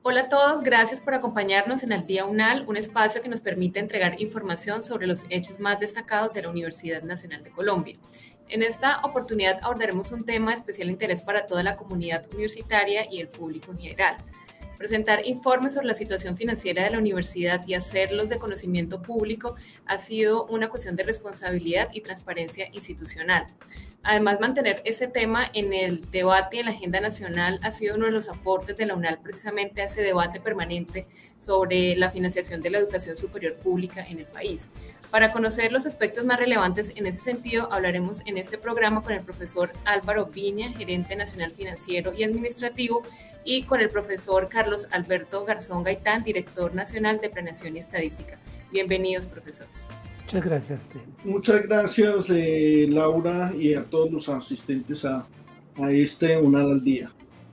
Hola a todos, gracias por acompañarnos en Al Día UNAL, un espacio que nos permite entregar información sobre los hechos más destacados de la Universidad Nacional de Colombia. En esta oportunidad abordaremos un tema de especial interés para toda la comunidad universitaria y el público en general. Presentar informes sobre la situación financiera de la universidad y hacerlos de conocimiento público ha sido una cuestión de responsabilidad y transparencia institucional. Además, mantener ese tema en el debate y en la agenda nacional ha sido uno de los aportes de la UNAL precisamente a ese debate permanente sobre la financiación de la educación superior pública en el país. Para conocer los aspectos más relevantes en ese sentido, hablaremos en este programa con el profesor Álvaro Viña, gerente nacional financiero y administrativo, y con el profesor Carlos Alberto Garzón Gaitán, director nacional de Planeación y Estadística. Bienvenidos, profesores. Muchas gracias. Muchas gracias, Laura, y a todos los asistentes a este UNAL al Día.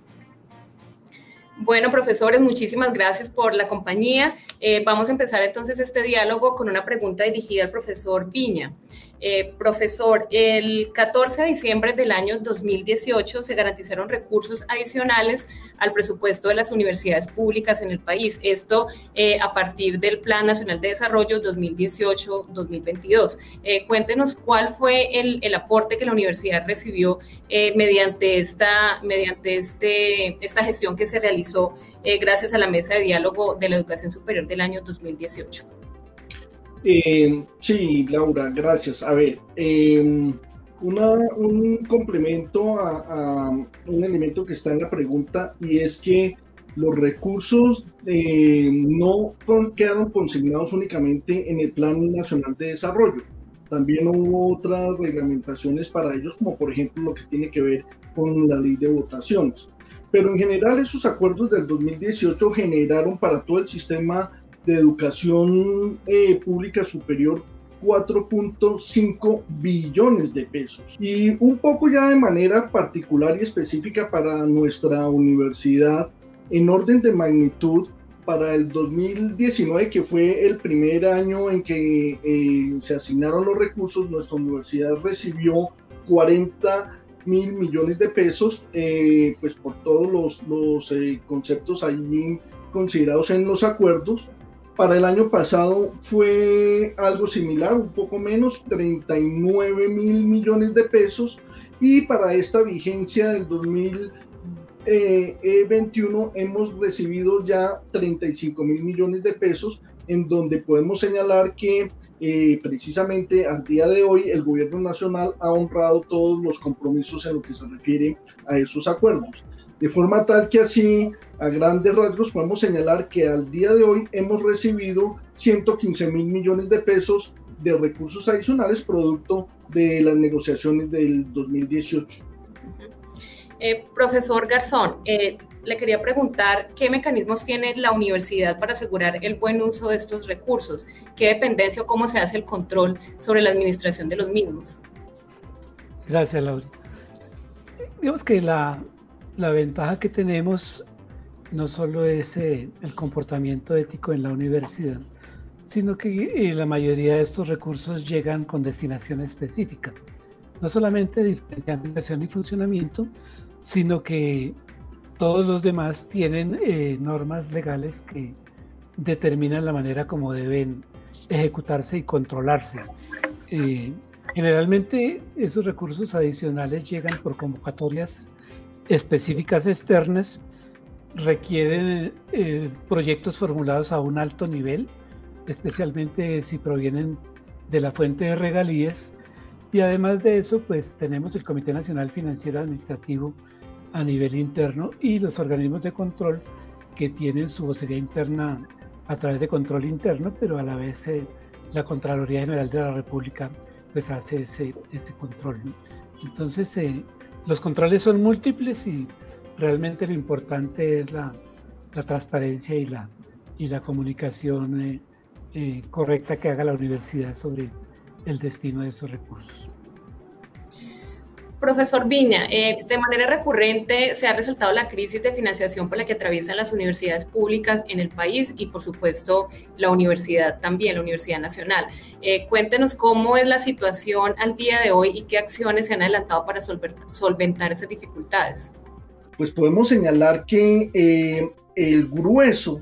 Bueno, profesores, muchísimas gracias por la compañía. Vamos a empezar entonces este diálogo con una pregunta dirigida al profesor Viña. Profesor, el 14 de diciembre del año 2018 se garantizaron recursos adicionales al presupuesto de las universidades públicas en el país. Esto a partir del Plan Nacional de Desarrollo 2018-2022. Cuéntenos cuál fue el aporte que la universidad recibió mediante esta gestión que se realizó gracias a la Mesa de Diálogo de la Educación Superior del año 2018. Sí, Laura, gracias. A ver, un complemento a un elemento que está en la pregunta, y es que los recursos no quedaron consignados únicamente en el Plan Nacional de Desarrollo. También hubo otras reglamentaciones para ellos, como por ejemplo lo que tiene que ver con la ley de votaciones. Pero en general esos acuerdos del 2018 generaron para todo el sistema de educación pública superior 4.5 billones de pesos. Y un poco ya de manera particular y específica para nuestra universidad, en orden de magnitud, para el 2019, que fue el primer año en que se asignaron los recursos, nuestra universidad recibió 40.000 millones de pesos, pues por todos los conceptos allí considerados en los acuerdos. Para el año pasado fue algo similar, un poco menos, 39.000 millones de pesos, y para esta vigencia del 2021 hemos recibido ya 35.000 millones de pesos, en donde podemos señalar que precisamente al día de hoy el gobierno nacional ha honrado todos los compromisos en lo que se refiere a esos acuerdos. De forma tal que así, a grandes rasgos, podemos señalar que al día de hoy hemos recibido 115.000 millones de pesos de recursos adicionales producto de las negociaciones del 2018. Profesor Garzón, le quería preguntar qué mecanismos tiene la universidad para asegurar el buen uso de estos recursos, qué dependencia o cómo se hace el control sobre la administración de los mismos. Gracias, Laura. Digamos que la ventaja que tenemos no solo es el comportamiento ético en la universidad, sino que la mayoría de estos recursos llegan con destinación específica. No solamente diferenciando inversión y funcionamiento, sino que todos los demás tienen normas legales que determinan la manera como deben ejecutarse y controlarse. Generalmente esos recursos adicionales llegan por convocatorias específicas externas, requieren proyectos formulados a un alto nivel, especialmente si provienen de la fuente de regalías, y además de eso pues tenemos el Comité Nacional Financiero Administrativo a nivel interno y los organismos de control que tienen su vocería interna a través de control interno, pero a la vez la Contraloría General de la República pues hace ese control, ¿no? Entonces los controles son múltiples y realmente lo importante es la transparencia y la comunicación correcta que haga la universidad sobre el destino de esos recursos. Profesor Viña, de manera recurrente se ha resaltado la crisis de financiación por la que atraviesan las universidades públicas en el país y, por supuesto, la universidad también, la Universidad Nacional. Cuéntenos cómo es la situación al día de hoy y qué acciones se han adelantado para solventar esas dificultades. Pues podemos señalar que el grueso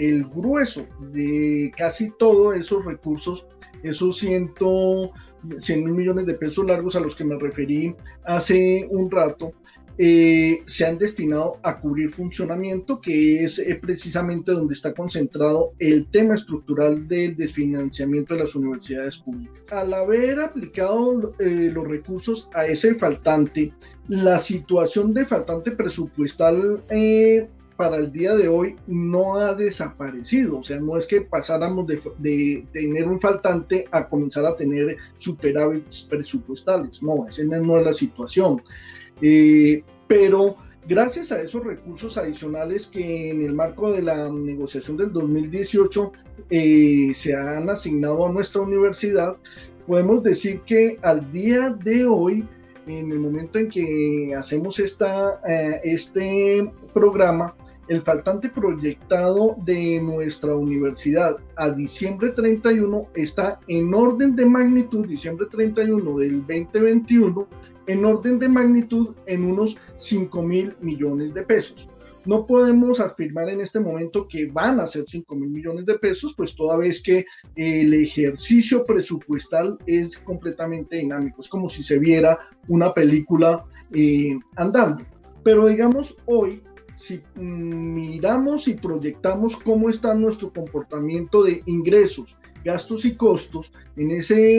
de casi todos esos recursos, esos 100 mil millones de pesos largos a los que me referí hace un rato, se han destinado a cubrir funcionamiento, que es precisamente donde está concentrado el tema estructural del desfinanciamiento de las universidades públicas. Al haber aplicado los recursos a ese faltante, la situación de faltante presupuestal para el día de hoy no ha desaparecido. O sea, no es que pasáramos de tener un faltante a comenzar a tener superávits presupuestales. No, esa no es la situación. Pero gracias a esos recursos adicionales que en el marco de la negociación del 2018 se han asignado a nuestra universidad, podemos decir que al día de hoy, en el momento en que hacemos este programa, el faltante proyectado de nuestra universidad a diciembre 31 está en orden de magnitud, diciembre 31 del 2021, en orden de magnitud en unos 5.000 millones de pesos. No podemos afirmar en este momento que van a ser 5.000 millones de pesos, pues toda vez que el ejercicio presupuestal es completamente dinámico, es como si se viera una película andando. Pero digamos hoy, si miramos y proyectamos cómo está nuestro comportamiento de ingresos, gastos y costos, en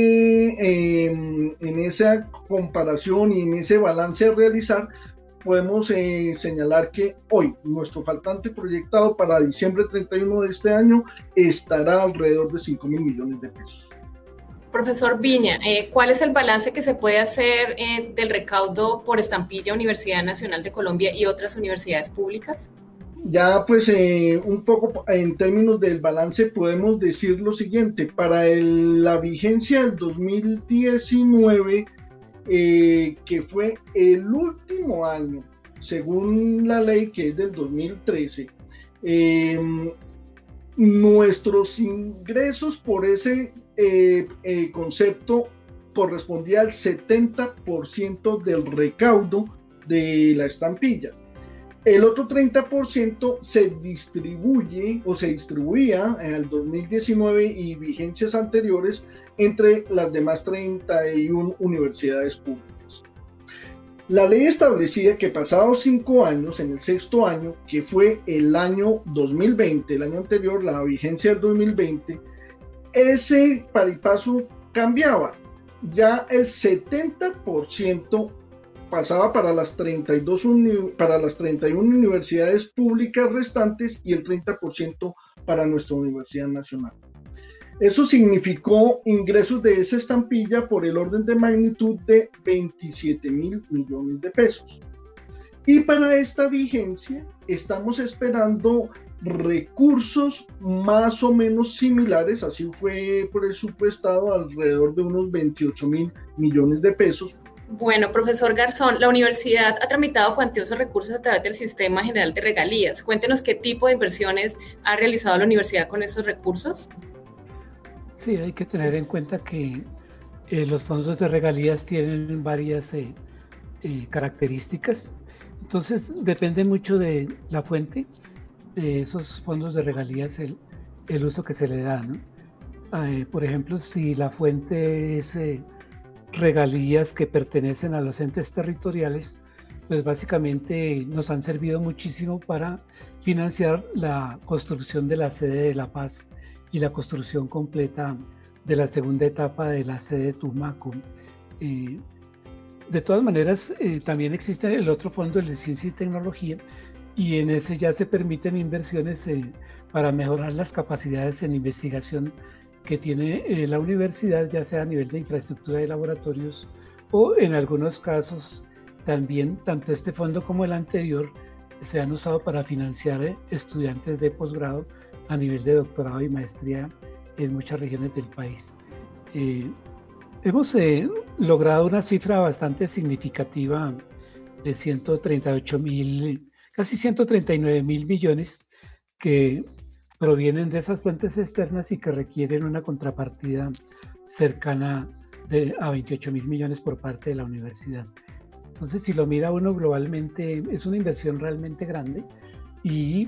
esa comparación y en ese balance a realizar, podemos señalar que hoy nuestro faltante proyectado para diciembre 31 de este año estará alrededor de 5.000 millones de pesos. Profesor Viña, ¿cuál es el balance que se puede hacer del recaudo por estampilla Universidad Nacional de Colombia y otras universidades públicas? Ya pues un poco en términos del balance podemos decir lo siguiente: para la vigencia del 2019, que fue el último año según la ley, que es del 2013, nuestros ingresos por ese concepto correspondía al 70% del recaudo de la estampilla. El otro 30% se distribuye o se distribuía en el 2019 y vigencias anteriores entre las demás 31 universidades públicas. La ley establecía que pasados 5 años, en el 6º año, que fue el año 2020, el año anterior, la vigencia del 2020, ese paripaso cambiaba. Ya el 70% pasaba para las 31 universidades públicas restantes y el 30% para nuestra Universidad Nacional. Eso significó ingresos de esa estampilla por el orden de magnitud de 27.000 millones de pesos. Y para esta vigencia estamos esperando recursos más o menos similares, así fue presupuestado, alrededor de unos 28.000 millones de pesos. Bueno, profesor Garzón, la universidad ha tramitado cuantiosos recursos a través del Sistema General de Regalías. Cuéntenos qué tipo de inversiones ha realizado la universidad con esos recursos. Sí, hay que tener en cuenta que los fondos de regalías tienen varias características. Entonces, depende mucho de la fuente de esos fondos de regalías, el uso que se le da, ¿no? Por ejemplo, si la fuente es regalías que pertenecen a los entes territoriales, pues básicamente nos han servido muchísimo para financiar la construcción de la sede de La Paz y la construcción completa de la segunda etapa de la sede de Tumaco. De todas maneras, también existe el otro fondo, el de Ciencia y Tecnología, y en ese ya se permiten inversiones para mejorar las capacidades en investigación que tiene la universidad, ya sea a nivel de infraestructura de laboratorios o en algunos casos también, tanto este fondo como el anterior, se han usado para financiar estudiantes de posgrado a nivel de doctorado y maestría en muchas regiones del país. Hemos logrado una cifra bastante significativa de 138.000, casi 139.000 millones que provienen de esas fuentes externas y que requieren una contrapartida cercana a 28.000 millones por parte de la universidad. Entonces, si lo mira uno globalmente, es una inversión realmente grande y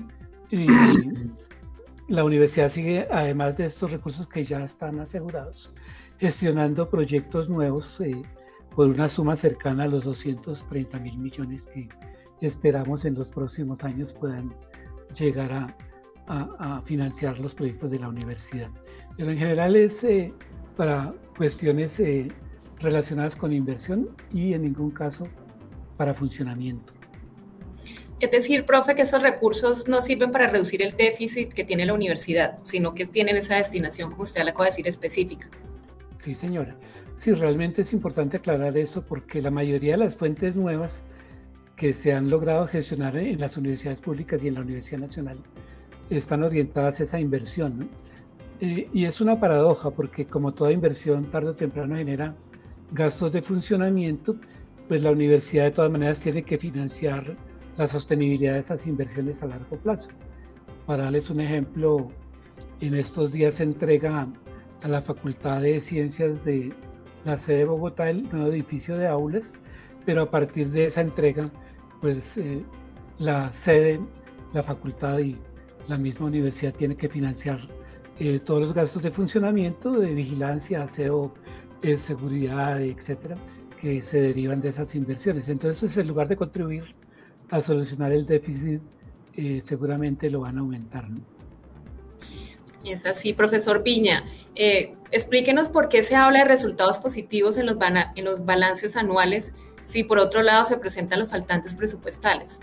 Y la universidad sigue, además de estos recursos que ya están asegurados, gestionando proyectos nuevos por una suma cercana a los 230.000 millones que esperamos en los próximos años puedan llegar a financiar los proyectos de la universidad. Pero en general es para cuestiones relacionadas con inversión y en ningún caso para funcionamiento. Es decir, profe, que esos recursos no sirven para reducir el déficit que tiene la universidad, sino que tienen esa destinación, como usted acaba de decir, específica. Sí, señora. Sí, realmente es importante aclarar eso porque la mayoría de las fuentes nuevas que se han logrado gestionar en las universidades públicas y en la Universidad Nacional están orientadas a esa inversión, ¿no? Y es una paradoja porque como toda inversión tarde o temprano genera gastos de funcionamiento, pues la universidad de todas maneras tiene que financiar la sostenibilidad de esas inversiones a largo plazo. Para darles un ejemplo, en estos días se entrega a la Facultad de Ciencias de la sede de Bogotá el nuevo edificio de aulas, pero a partir de esa entrega, pues la sede, la facultad y la misma universidad tiene que financiar todos los gastos de funcionamiento, de vigilancia, aseo, seguridad, etcétera, que se derivan de esas inversiones. Entonces, en lugar de contribuir a solucionar el déficit, seguramente lo van a aumentar, ¿no? Es así, profesor Piña. Explíquenos por qué se habla de resultados positivos en los balances anuales si por otro lado se presentan los faltantes presupuestales.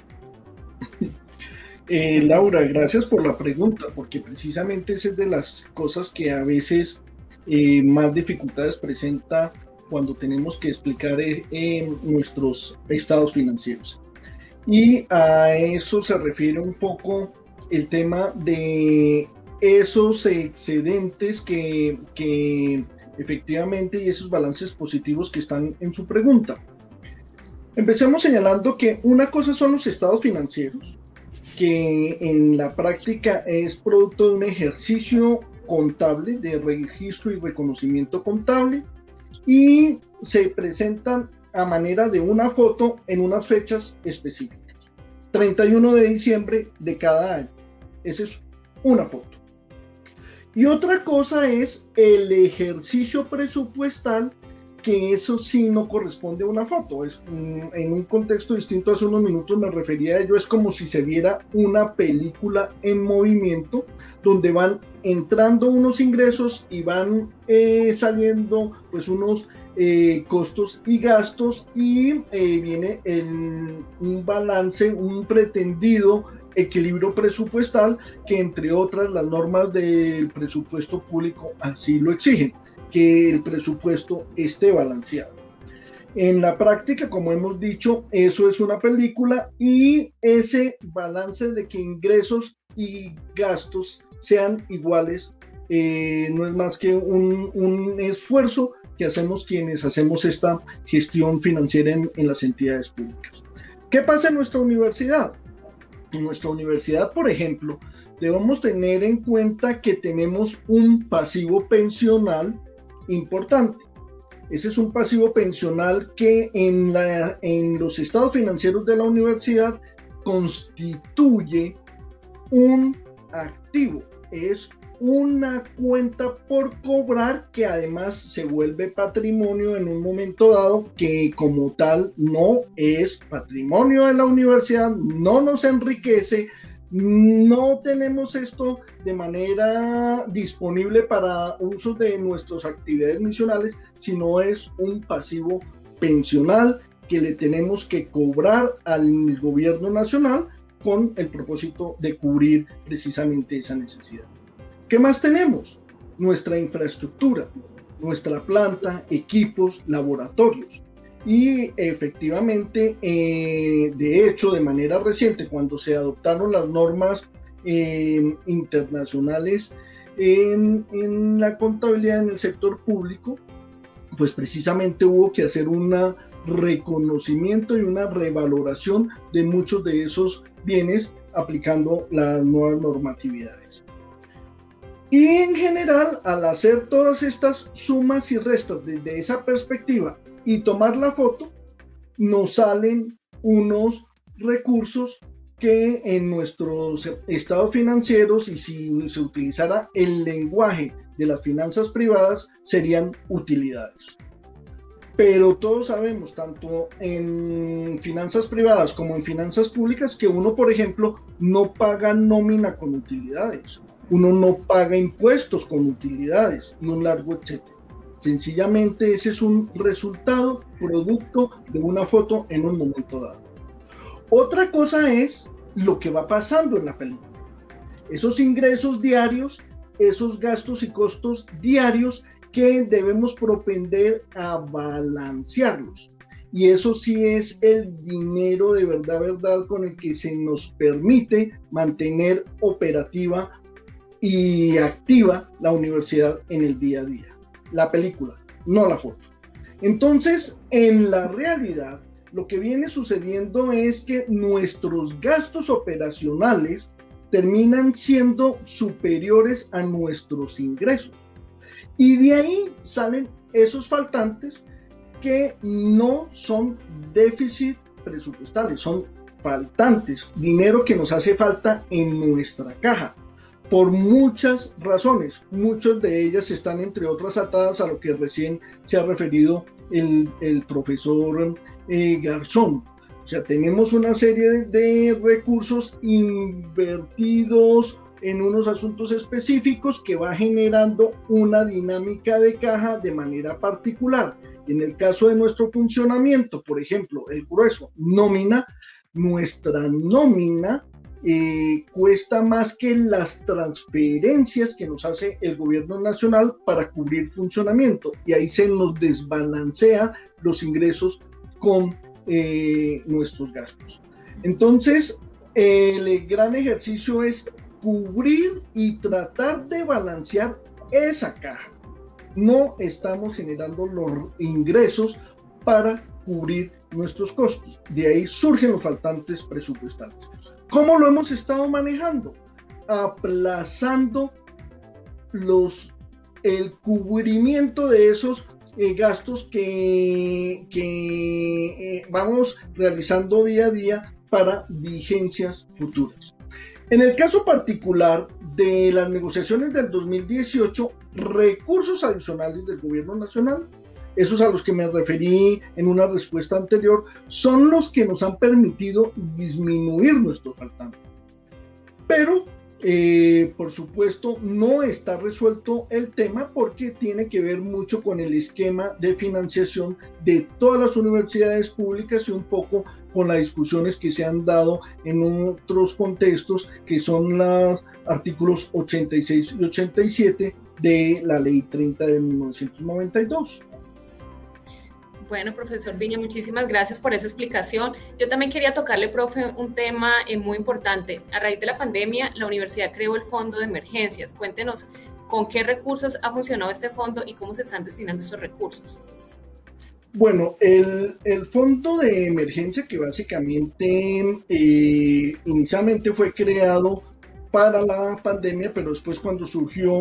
Laura, gracias por la pregunta, porque precisamente esa es de las cosas que a veces más dificultades presenta cuando tenemos que explicar nuestros estados financieros. Y a eso se refiere un poco el tema de esos excedentes que efectivamente y esos balances positivos que están en su pregunta. Empecemos señalando que una cosa son los estados financieros, que en la práctica es producto de un ejercicio contable, de registro y reconocimiento contable, y se presentan a manera de una foto en unas fechas específicas. 31 de diciembre de cada año. Esa es una foto. Y otra cosa es el ejercicio presupuestal, que eso sí no corresponde a una foto. Es, en un contexto distinto, hace unos minutos me refería a ello, es como si se viera una película en movimiento, donde van entrando unos ingresos y van saliendo pues unos costos y gastos, y viene un balance, un pretendido equilibrio presupuestal, que entre otras las normas del presupuesto público así lo exigen, que el presupuesto esté balanceado. En la práctica, como hemos dicho, eso es una película, y ese balance de que ingresos y gastos sean iguales no es más que un esfuerzo que hacemos quienes hacemos esta gestión financiera en las entidades públicas. ¿Qué pasa en nuestra universidad? En nuestra universidad, por ejemplo, debemos tener en cuenta que tenemos un pasivo pensional importante. Ese es un pasivo pensional que en los estados financieros de la universidad constituye un activo. Es una cuenta por cobrar que además se vuelve patrimonio en un momento dado, que como tal no es patrimonio de la universidad, no nos enriquece, no tenemos esto de manera disponible para uso de nuestras actividades misionales, sino es un pasivo pensional que le tenemos que cobrar al gobierno nacional con el propósito de cubrir precisamente esa necesidad. ¿Qué más tenemos? Nuestra infraestructura, nuestra planta, equipos, laboratorios. Y efectivamente, de hecho, de manera reciente, cuando se adoptaron las normas internacionales en la contabilidad en el sector público, pues precisamente hubo que hacer un reconocimiento y una revaloración de muchos de esos bienes aplicando las nuevas normatividades. Y en general, al hacer todas estas sumas y restas desde esa perspectiva y tomar la foto, nos salen unos recursos que en nuestros estados financieros, y si se utilizara el lenguaje de las finanzas privadas, serían utilidades. Pero todos sabemos, tanto en finanzas privadas como en finanzas públicas, que uno, por ejemplo, no paga nómina con utilidades, uno no paga impuestos con utilidades y un largo etcétera. Sencillamente ese es un resultado, producto de una foto en un momento dado. Otra cosa es lo que va pasando en la película. Esos ingresos diarios, esos gastos y costos diarios que debemos propender a balancearlos. Y eso sí es el dinero de verdad con el que se nos permite mantener operativa y activa la universidad en el día a día. La película, no la foto. Entonces, en la realidad, lo que viene sucediendo es que nuestros gastos operacionales terminan siendo superiores a nuestros ingresos. Y de ahí salen esos faltantes que no son déficit presupuestales, son faltantes, dinero que nos hace falta en nuestra caja, por muchas razones. Muchas de ellas están, entre otras, atadas a lo que recién se ha referido el profesor Garzón. O sea, tenemos una serie de recursos invertidos en unos asuntos específicos que va generando una dinámica de caja de manera particular. En el caso de nuestro funcionamiento, por ejemplo, el grueso, nómina, nuestra nómina cuesta más que las transferencias que nos hace el gobierno nacional para cubrir funcionamiento, y ahí se nos desbalancea los ingresos con nuestros gastos. Entonces, el gran ejercicio es cubrir y tratar de balancear esa caja. No estamos generando los ingresos para cubrir nuestros costos. De ahí surgen los faltantes presupuestales. ¿Cómo lo hemos estado manejando? Aplazando el cubrimiento de esos gastos que vamos realizando día a día para vigencias futuras. En el caso particular de las negociaciones del 2018, recursos adicionales del gobierno nacional, esos a los que me referí en una respuesta anterior, son los que nos han permitido disminuir nuestro faltante. Pero, por supuesto, no está resuelto el tema porque tiene que ver mucho con el esquema de financiación de todas las universidades públicas y un poco con las discusiones que se han dado en otros contextos, que son los artículos 86 y 87 de la Ley 30 de 1992. Bueno, profesor Viña, muchísimas gracias por esa explicación. Yo también quería tocarle, profe, un tema muy importante. A raíz de la pandemia, la universidad creó el Fondo de Emergencias. Cuéntenos con qué recursos ha funcionado este fondo y cómo se están destinando estos recursos. Bueno, el fondo de emergencia, que básicamente inicialmente fue creado para la pandemia, pero después, cuando surgió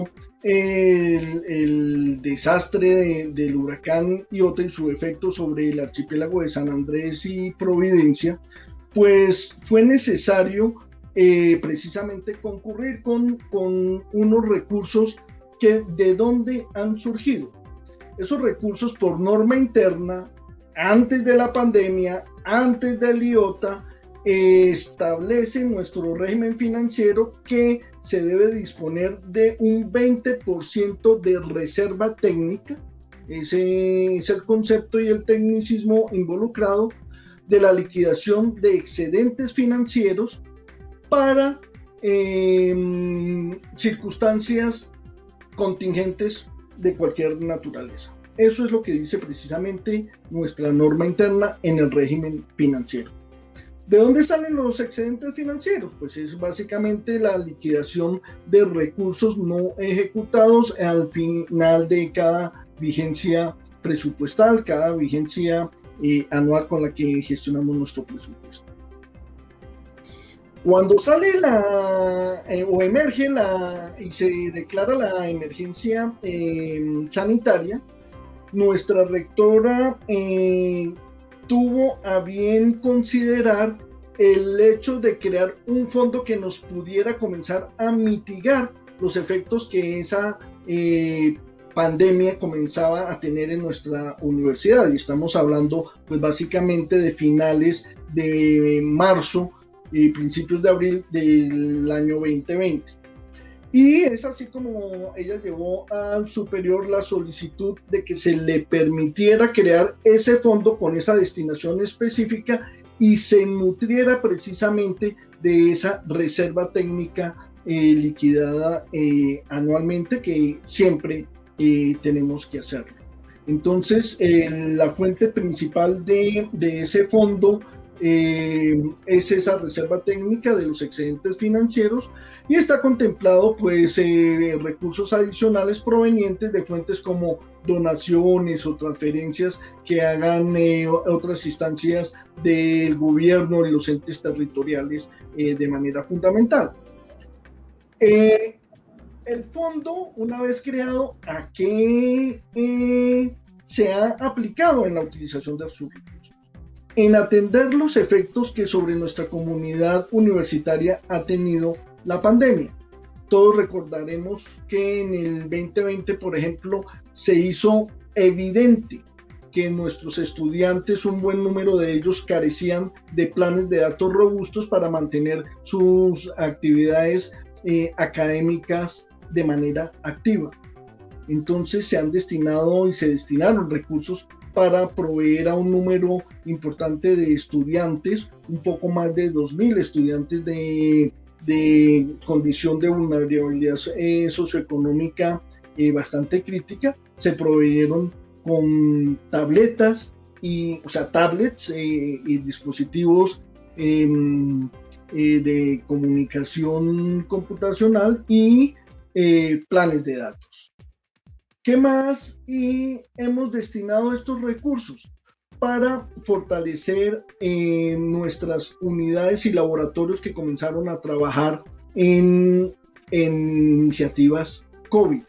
el desastre del huracán Iota y su efecto sobre el archipiélago de San Andrés y Providencia, pues fue necesario precisamente concurrir con unos recursos que de dónde han surgido. Esos recursos, por norma interna, antes de la pandemia, antes del Iota, establece nuestro régimen financiero que se debe disponer de un 20% de reserva técnica. Ese es el concepto y el tecnicismo involucrado, de la liquidación de excedentes financieros para circunstancias contingentes de cualquier naturaleza. Eso es lo que dice precisamente nuestra norma interna en el régimen financiero. ¿De dónde salen los excedentes financieros? Pues es básicamente la liquidación de recursos no ejecutados al final de cada vigencia presupuestal, cada vigencia anual con la que gestionamos nuestro presupuesto. Cuando sale o emerge y se declara la emergencia sanitaria, nuestra rectora tuvo a bien considerar el hecho de crear un fondo que nos pudiera comenzar a mitigar los efectos que esa pandemia comenzaba a tener en nuestra universidad. Y estamos hablando pues básicamente de finales de marzo y principios de abril del año 2020. Y es así como ella llevó al superior la solicitud de que se le permitiera crear ese fondo con esa destinación específica y se nutriera precisamente de esa reserva técnica liquidada anualmente, que siempre tenemos que hacerlo. Entonces, la fuente principal de ese fondo es esa reserva técnica de los excedentes financieros, y está contemplado pues recursos adicionales provenientes de fuentes como donaciones o transferencias que hagan otras instancias del gobierno y los entes territoriales de manera fundamental. El fondo, una vez creado, ¿a qué se ha aplicado en la utilización de sus recursos? En atender los efectos que sobre nuestra comunidad universitaria ha tenido la pandemia. Todos recordaremos que en el 2020, por ejemplo, se hizo evidente que nuestros estudiantes, un buen número de ellos, carecían de planes de datos robustos para mantener sus actividades académicas de manera activa. Entonces se han destinado y se destinaron recursos para proveer a un número importante de estudiantes, un poco más de 2.000 estudiantes de condición de vulnerabilidad socioeconómica bastante crítica. Se proveyeron con tabletas, tablets y dispositivos de comunicación computacional y planes de datos. ¿Qué más? Y hemos destinado estos recursos para fortalecer nuestras unidades y laboratorios que comenzaron a trabajar en iniciativas COVID,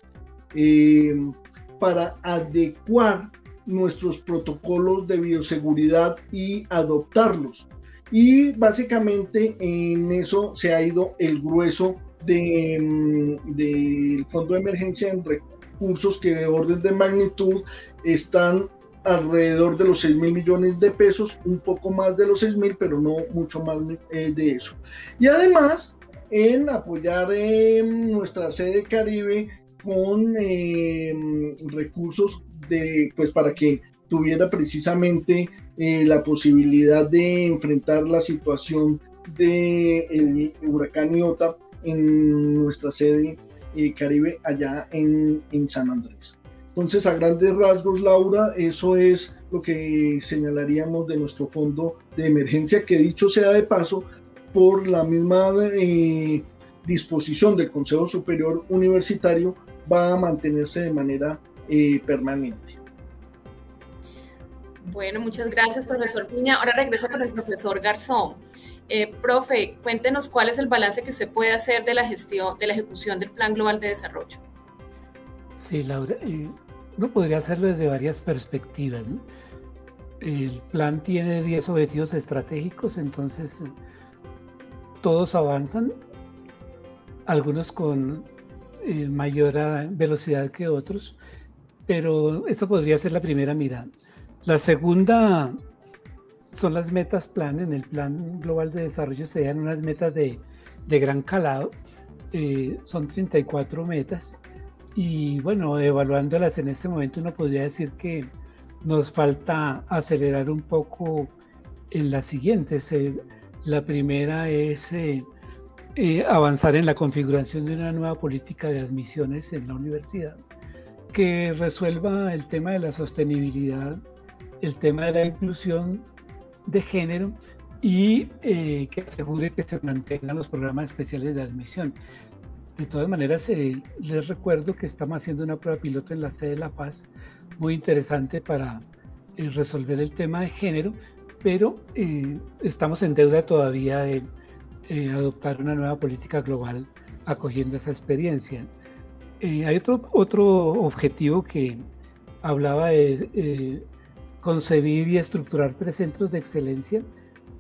para adecuar nuestros protocolos de bioseguridad y adoptarlos. Y básicamente en eso se ha ido el grueso del Fondo de Emergencia, en recursos que de orden de magnitud están alrededor de los 6.000 millones de pesos, un poco más de los 6.000, pero no mucho más de eso. Y además, en apoyar nuestra sede Caribe con recursos pues para que tuviera precisamente la posibilidad de enfrentar la situación del huracán Iota en nuestra sede Caribe allá en San Andrés. Entonces, a grandes rasgos, Laura, eso es lo que señalaríamos de nuestro fondo de emergencia, que dicho sea de paso, por la misma disposición del Consejo Superior Universitario, va a mantenerse de manera permanente. Bueno, muchas gracias, profesor Piña. Ahora regreso con el profesor Garzón. Profe, cuéntenos cuál es el balance que usted puede hacer de la gestión, de la ejecución del Plan Global de Desarrollo. Sí, Laura, uno podría hacerlo desde varias perspectivas, ¿no? El plan tiene 10 objetivos estratégicos, entonces todos avanzan, algunos con mayor velocidad que otros, pero esto podría ser la primera mirada. La segunda son las metas plan. En el Plan Global de Desarrollo se dan unas metas de gran calado, son 34 metas, y bueno, evaluándolas en este momento uno podría decir que nos falta acelerar un poco en las siguientes. La primera es avanzar en la configuración de una nueva política de admisiones en la universidad, que resuelva el tema de la sostenibilidad, el tema de la inclusión de género y que asegure que se mantengan los programas especiales de admisión. De todas maneras, les recuerdo que estamos haciendo una prueba piloto en la sede de La Paz, muy interesante para resolver el tema de género, pero estamos en deuda todavía de adoptar una nueva política global acogiendo esa experiencia. Hay otro objetivo que hablaba de concebir y estructurar 3 centros de excelencia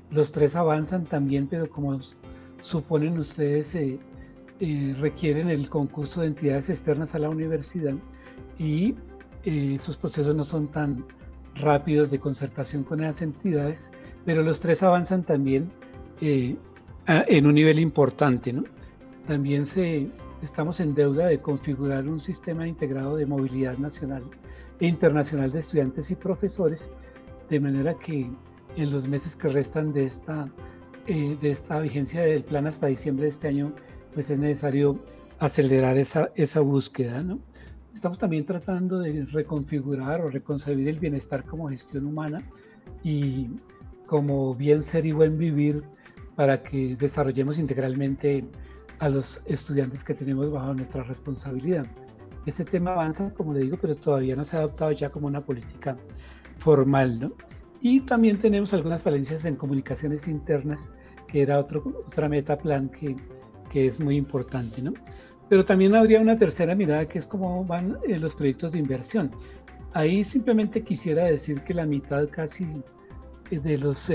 Los tres avanzan también, pero como suponen ustedes, requieren el concurso de entidades externas a la universidad y sus procesos no son tan rápidos de concertación con esas entidades, pero los tres avanzan también en un nivel importante, ¿no? También estamos en deuda de configurar un sistema integrado de movilidad nacional e internacional de estudiantes y profesores, de manera que en los meses que restan de esta vigencia del plan hasta diciembre de este año, pues es necesario acelerar esa búsqueda, ¿no? Estamos también tratando de reconfigurar o reconcebir el bienestar como gestión humana y como bien ser y buen vivir para que desarrollemos integralmente a los estudiantes que tenemos bajo nuestra responsabilidad. Ese tema avanza, como le digo, pero todavía no se ha adoptado ya como una política formal, ¿no? Y también tenemos algunas falencias en comunicaciones internas, que era otra meta plan que es muy importante, ¿no? Pero también habría una tercera mirada, que es cómo van los proyectos de inversión. Ahí simplemente quisiera decir que la mitad casi de los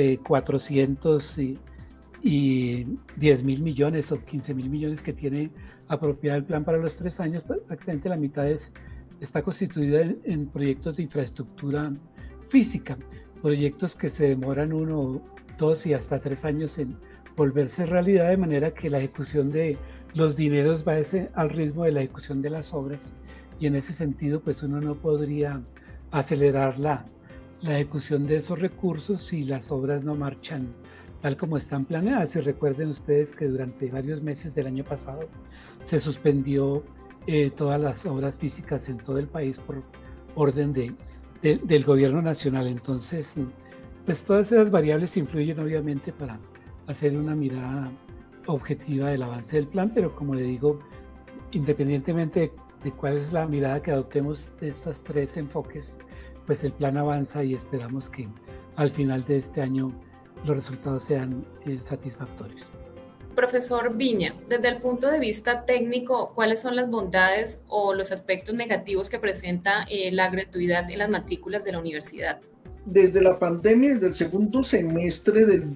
410.000 millones o 15.000 millones que tiene apropiado el plan para los 3 años, pues, prácticamente la mitad está constituida en proyectos de infraestructura física, proyectos que se demoran 1, 2 y hasta 3 años en volverse realidad, de manera que la ejecución de los dineros va al ritmo de la ejecución de las obras, y en ese sentido pues uno no podría acelerar la ejecución de esos recursos si las obras no marchan tal como están planeadas. Y recuerden ustedes que durante varios meses del año pasado se suspendió todas las obras físicas en todo el país por orden del gobierno nacional. Entonces, pues todas esas variables influyen obviamente para hacer una mirada objetiva del avance del plan, pero como le digo, independientemente de cuál es la mirada que adoptemos de estos tres enfoques, pues el plan avanza y esperamos que al final de este año los resultados sean satisfactorios. Profesor Viña, desde el punto de vista técnico, ¿cuáles son las bondades o los aspectos negativos que presenta la gratuidad en las matrículas de la universidad? Desde la pandemia, desde el segundo semestre del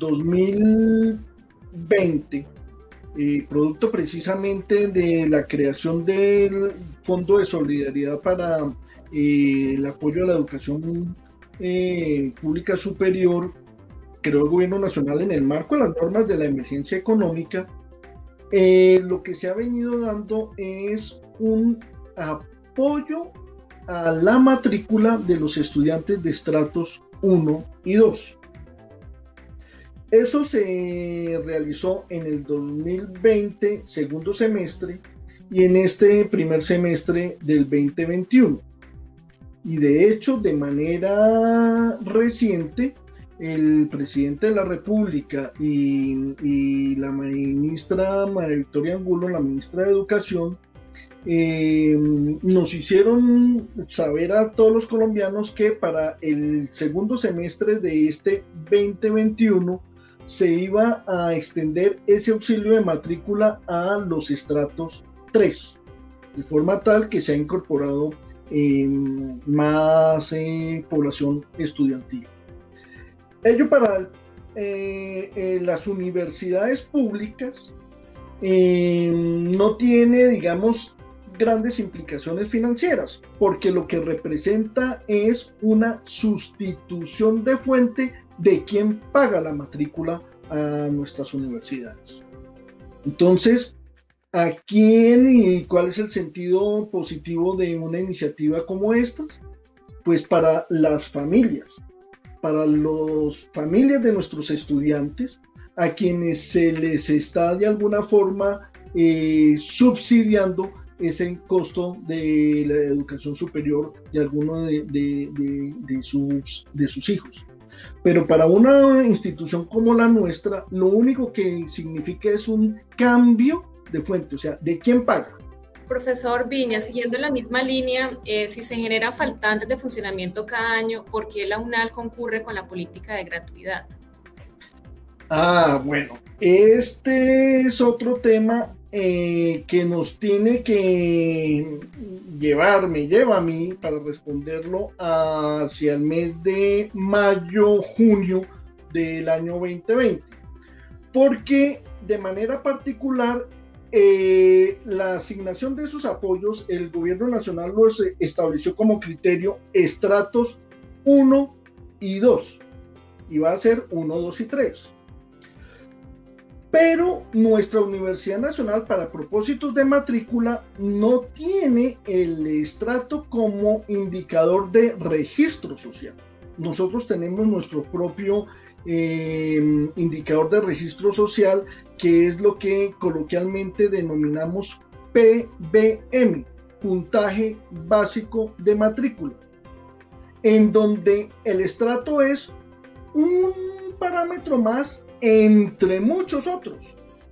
2020, producto precisamente de la creación del Fondo de Solidaridad para el apoyo a la educación pública superior, creó el Gobierno Nacional en el marco de las normas de la emergencia económica. Lo que se ha venido dando es un apoyo a la matrícula de los estudiantes de estratos 1 y 2. Eso se realizó en el 2020, segundo semestre, y en este primer semestre del 2021. Y de hecho, de manera reciente, el presidente de la República y la ministra María Victoria Angulo, la ministra de Educación, nos hicieron saber a todos los colombianos que para el segundo semestre de este 2021 se iba a extender ese auxilio de matrícula a los estratos 3, de forma tal que se ha incorporado más población estudiantil. Ello para las universidades públicas no tiene, digamos, grandes implicaciones financieras, porque lo que representa es una sustitución de fuente de quien paga la matrícula a nuestras universidades. Entonces, ¿a quién y cuál es el sentido positivo de una iniciativa como esta? Pues para las familias, para las familias de nuestros estudiantes, a quienes se les está de alguna forma subsidiando ese costo de la educación superior de alguno de sus hijos. Pero para una institución como la nuestra, lo único que significa es un cambio de fuente, o sea, ¿de quién paga? Profesor Viña, siguiendo la misma línea, si se generan faltantes de funcionamiento cada año, ¿por qué la UNAL concurre con la política de gratuidad? Bueno, este es otro tema que nos tiene que lleva a mí para responderlo hacia el mes de mayo, junio del año 2020, porque de manera particular la asignación de esos apoyos, el gobierno nacional los estableció como criterio estratos 1 y 2, y va a ser 1, 2 y 3. Pero nuestra Universidad Nacional, para propósitos de matrícula, no tiene el estrato como indicador de registro social. Nosotros tenemos nuestro propio indicador de registro social, que es lo que coloquialmente denominamos PBM, puntaje básico de matrícula, en donde el estrato es un parámetro más entre muchos otros.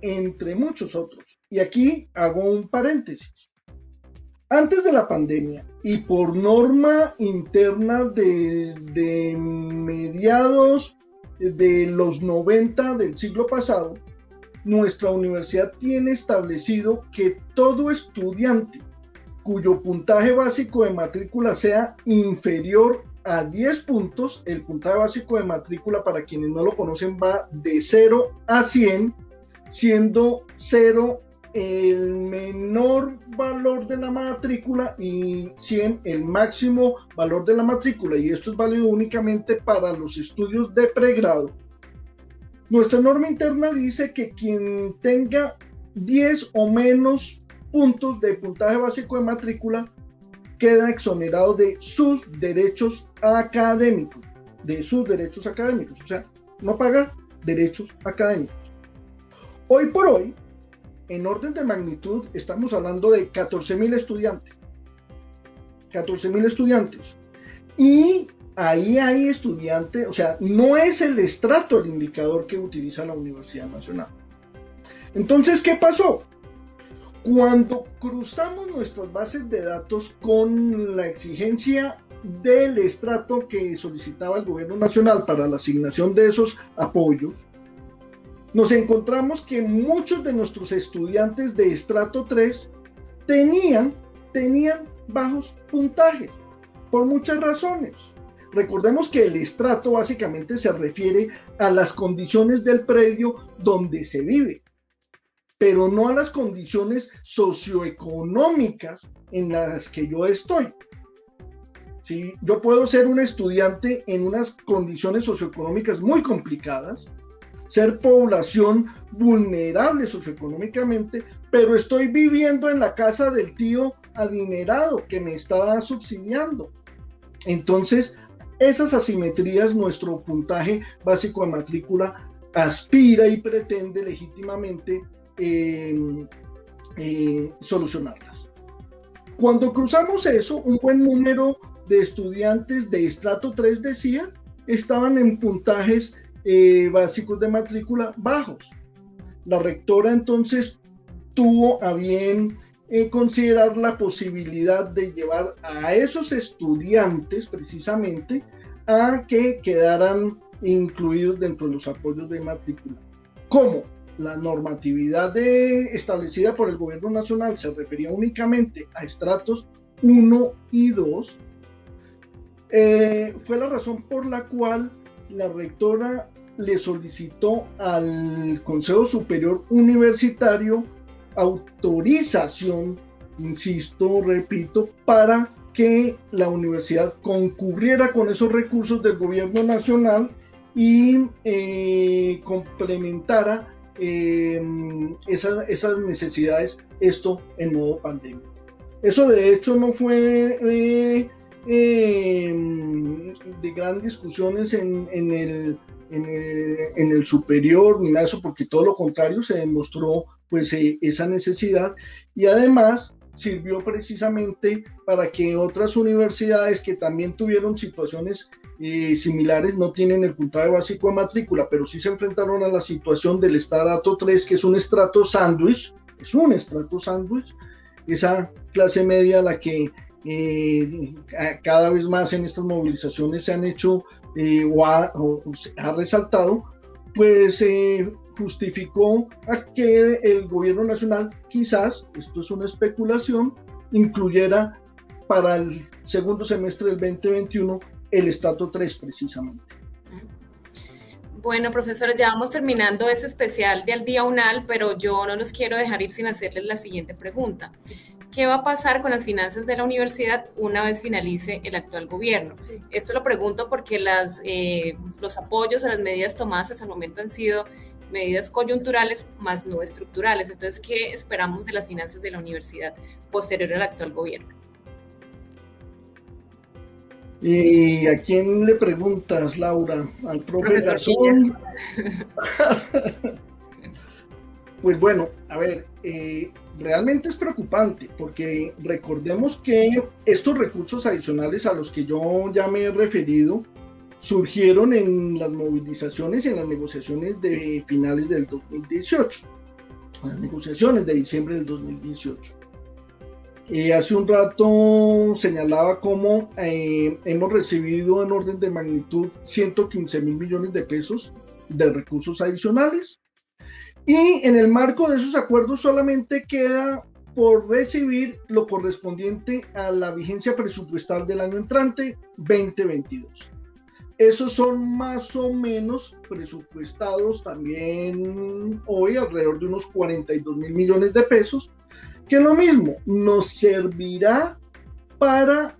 Y aquí hago un paréntesis. Antes de la pandemia y por norma interna desde mediados de los 90 del siglo pasado, nuestra universidad tiene establecido que todo estudiante cuyo puntaje básico de matrícula sea inferior a 10 puntos, el puntaje básico de matrícula, para quienes no lo conocen, va de 0 a 100, siendo 0 el menor valor de la matrícula y 100 el máximo valor de la matrícula, y esto es válido únicamente para los estudios de pregrado. Nuestra norma interna dice que quien tenga 10 o menos puntos de puntaje básico de matrícula queda exonerado de sus derechos académicos, o sea, no paga derechos académicos. Hoy por hoy, en orden de magnitud, estamos hablando de 14.000 estudiantes, y ahí hay estudiantes, o sea, no es el estrato el indicador que utiliza la Universidad Nacional. Entonces, ¿qué pasó? Cuando cruzamos nuestras bases de datos con la exigencia del estrato que solicitaba el gobierno nacional para la asignación de esos apoyos, nos encontramos que muchos de nuestros estudiantes de estrato 3 tenían bajos puntajes, por muchas razones. Recordemos que el estrato básicamente se refiere a las condiciones del predio donde se vive, pero no a las condiciones socioeconómicas en las que yo estoy. ¿Sí? Yo puedo ser un estudiante en unas condiciones socioeconómicas muy complicadas, ser población vulnerable socioeconómicamente, pero estoy viviendo en la casa del tío adinerado que me está subsidiando. Entonces, esas asimetrías, nuestro puntaje básico de matrícula aspira y pretende legítimamente solucionarlas. Cuando cruzamos eso, un buen número de estudiantes de estrato 3, decía, estaban en puntajes básicos de matrícula bajos. La rectora entonces tuvo a bien considerar la posibilidad de llevar a esos estudiantes precisamente a que quedaran incluidos dentro de los apoyos de matrícula. ¿Cómo? La normatividad establecida por el gobierno nacional se refería únicamente a estratos 1 y 2. Fue la razón por la cual la rectora le solicitó al Consejo Superior Universitario autorización, insisto, repito, para que la universidad concurriera con esos recursos del gobierno nacional y complementara esas necesidades, esto en modo pandemia. Eso de hecho no fue de gran discusiones en el superior ni nada de eso, porque todo lo contrario, se demostró pues esa necesidad, y además sirvió precisamente para que otras universidades que también tuvieron situaciones similares, no tienen el puntaje básico de matrícula, pero sí se enfrentaron a la situación del estrato 3, que es un estrato sándwich, esa clase media a la que cada vez más en estas movilizaciones se han hecho o se ha resaltado, pues justificó a que el gobierno nacional, quizás, esto es una especulación, incluyera para el segundo semestre del 2021 el estrato 3 precisamente. Bueno, profesora, ya vamos terminando ese especial de Al Día UNAL, pero yo no los quiero dejar ir sin hacerles la siguiente pregunta. ¿Qué va a pasar con las finanzas de la universidad una vez finalice el actual gobierno? Esto lo pregunto porque los apoyos a las medidas tomadas hasta el momento han sido medidas coyunturales más no estructurales. Entonces, ¿qué esperamos de las finanzas de la universidad posterior al actual gobierno? ¿Y a quién le preguntas, Laura? ¿Al profe Garzón? Pues bueno, a ver, realmente es preocupante porque recordemos que estos recursos adicionales a los que yo ya me he referido surgieron en las movilizaciones y en las negociaciones de finales del 2018, las negociaciones de diciembre del 2018. Hace un rato señalaba cómo hemos recibido en orden de magnitud 115 mil millones de pesos de recursos adicionales, y en el marco de esos acuerdos solamente queda por recibir lo correspondiente a la vigencia presupuestal del año entrante 2022. Esos son más o menos presupuestados también hoy alrededor de unos 42 mil millones de pesos, que lo mismo nos servirá para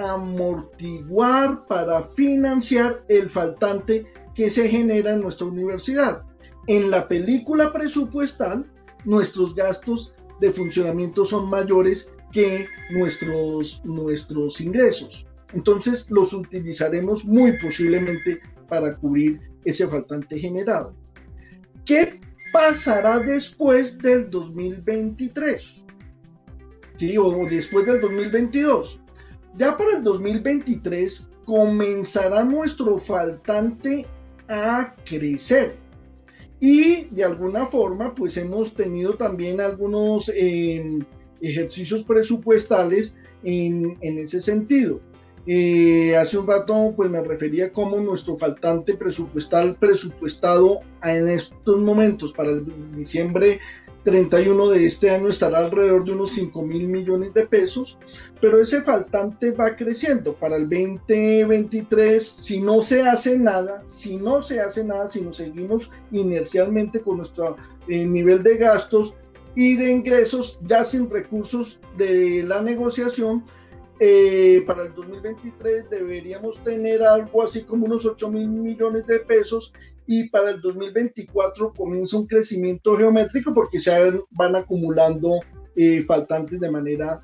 amortiguar, para financiar el faltante que se genera en nuestra universidad. En la película presupuestal, nuestros gastos de funcionamiento son mayores que nuestros ingresos. Entonces los utilizaremos muy posiblemente para cubrir ese faltante generado. ¿Qué pasará después del 2023? ¿Sí? O después del 2022. Ya para el 2023 comenzará nuestro faltante a crecer. Y de alguna forma, pues hemos tenido también algunos ejercicios presupuestales en ese sentido. Hace un rato pues me refería a cómo nuestro faltante presupuestado en estos momentos para el diciembre 31 de este año estará alrededor de unos 5 mil millones de pesos, pero ese faltante va creciendo. Para el 2023, si no se hace nada, si nos seguimos inercialmente con nuestro nivel de gastos y de ingresos ya sin recursos de la negociación, para el 2023 deberíamos tener algo así como unos 8 mil millones de pesos, y para el 2024 comienza un crecimiento geométrico porque se van acumulando faltantes de manera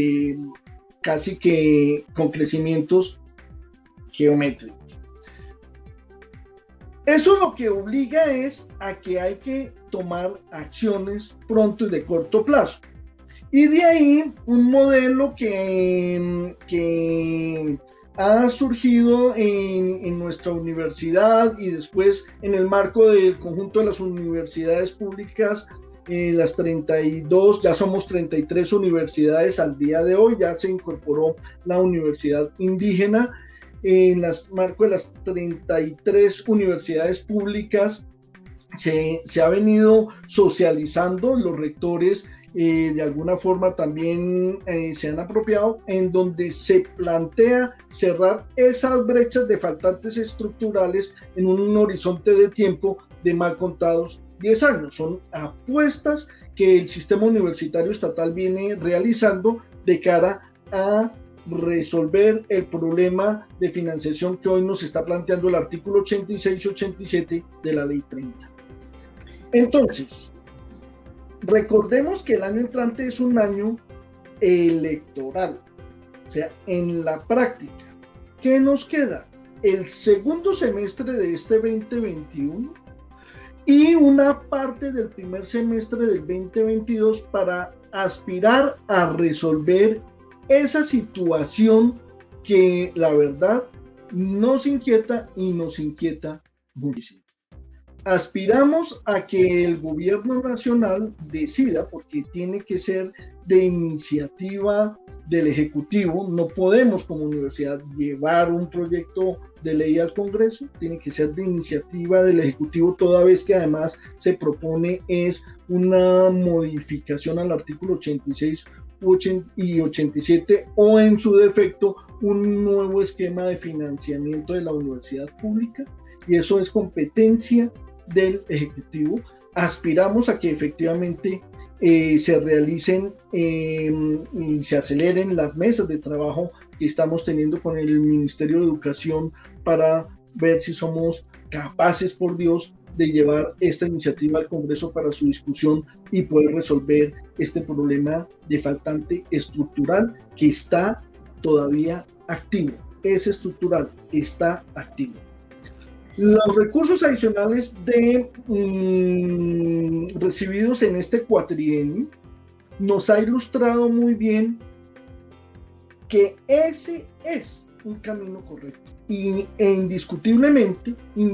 casi que con crecimientos geométricos. Eso lo que obliga es a que hay que tomar acciones pronto y de corto plazo. Y de ahí un modelo que ha surgido en nuestra universidad y después en el marco del conjunto de las universidades públicas, las 32, ya somos 33 universidades al día de hoy, ya se incorporó la universidad indígena. En el marco de las 33 universidades públicas se ha venido socializando, los rectores de alguna forma también se han apropiado, en donde se plantea cerrar esas brechas de faltantes estructurales en un horizonte de tiempo de mal contados 10 años. Son apuestas que el sistema universitario estatal viene realizando de cara a resolver el problema de financiación que hoy nos está planteando el artículo 86 y 87 de la Ley 30. Entonces, recordemos que el año entrante es un año electoral, o sea, en la práctica, ¿qué nos queda? El segundo semestre de este 2021 y una parte del primer semestre del 2022 para aspirar a resolver esa situación que la verdad nos inquieta y nos inquieta muchísimo. Aspiramos a que el gobierno nacional decida, porque tiene que ser de iniciativa del Ejecutivo. No podemos como universidad llevar un proyecto de ley al Congreso, tiene que ser de iniciativa del Ejecutivo, toda vez que además se propone es una modificación al artículo 86 y 87 o en su defecto un nuevo esquema de financiamiento de la universidad pública. y eso es competencia del Ejecutivo. Aspiramos a que efectivamente se realicen y se aceleren las mesas de trabajo que estamos teniendo con el Ministerio de Educación para ver si somos capaces, por Dios, de llevar esta iniciativa al Congreso para su discusión y poder resolver este problema de faltante estructural que está todavía activo. Es estructural, está activo. Los recursos adicionales recibidos en este cuatrienio nos ha ilustrado muy bien que ese es un camino correcto e indiscutiblemente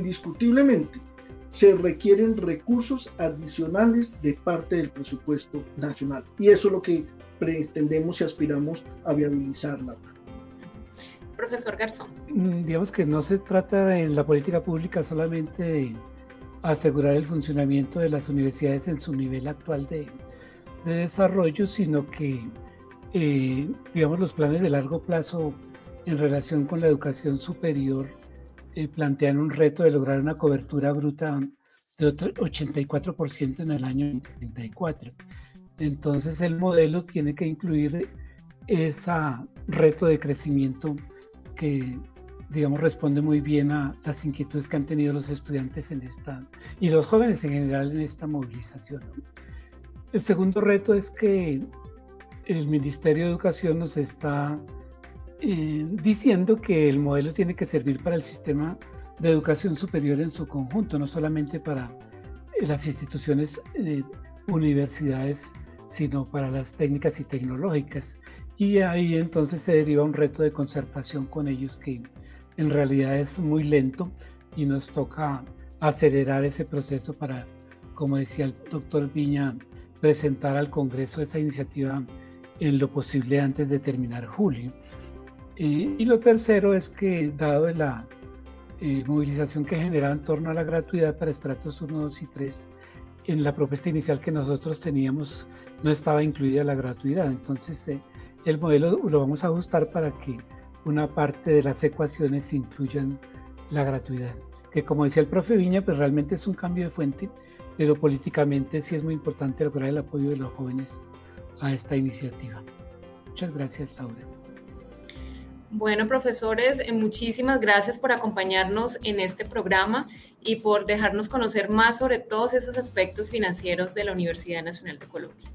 se requieren recursos adicionales de parte del presupuesto nacional, y eso es lo que pretendemos y aspiramos a viabilizar, Laura. Profesor Garzón. Digamos que no se trata en la política pública solamente de asegurar el funcionamiento de las universidades en su nivel actual de desarrollo, sino que digamos, los planes de largo plazo en relación con la educación superior plantean un reto de lograr una cobertura bruta de 84% en el año 2034. Entonces el modelo tiene que incluir ese reto de crecimiento que, digamos, responde muy bien a las inquietudes que han tenido los estudiantes y los jóvenes en general en esta movilización, ¿no? El segundo reto es que el Ministerio de Educación nos está diciendo que el modelo tiene que servir para el sistema de educación superior en su conjunto, no solamente para las instituciones universidades, sino para las técnicas y tecnológicas. Y ahí entonces se deriva un reto de concertación con ellos que en realidad es muy lento y nos toca acelerar ese proceso para, como decía el doctor Viña, presentar al Congreso esa iniciativa en lo posible antes de terminar julio. Y lo tercero es que, dado la movilización que genera en torno a la gratuidad para estratos 1, 2 y 3, en la propuesta inicial que nosotros teníamos no estaba incluida la gratuidad. Entonces el modelo lo vamos a ajustar para que una parte de las ecuaciones incluyan la gratuidad, que como decía el profe Viña, pues realmente es un cambio de fuente, pero políticamente sí es muy importante lograr el apoyo de los jóvenes a esta iniciativa. Muchas gracias, Laura. Bueno, profesores, muchísimas gracias por acompañarnos en este programa y por dejarnos conocer más sobre todos esos aspectos financieros de la Universidad Nacional de Colombia.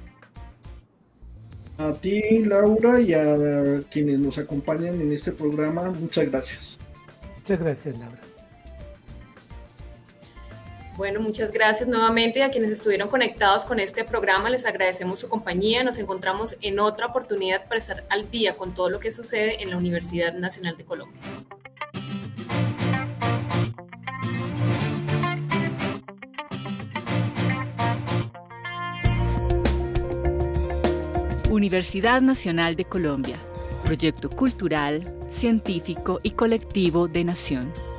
A ti, Laura, y a quienes nos acompañan en este programa, muchas gracias. Muchas gracias, Laura. Bueno, muchas gracias nuevamente a quienes estuvieron conectados con este programa. Les agradecemos su compañía. Nos encontramos en otra oportunidad para estar al día con todo lo que sucede en la Universidad Nacional de Colombia. Universidad Nacional de Colombia, proyecto cultural, científico y colectivo de nación.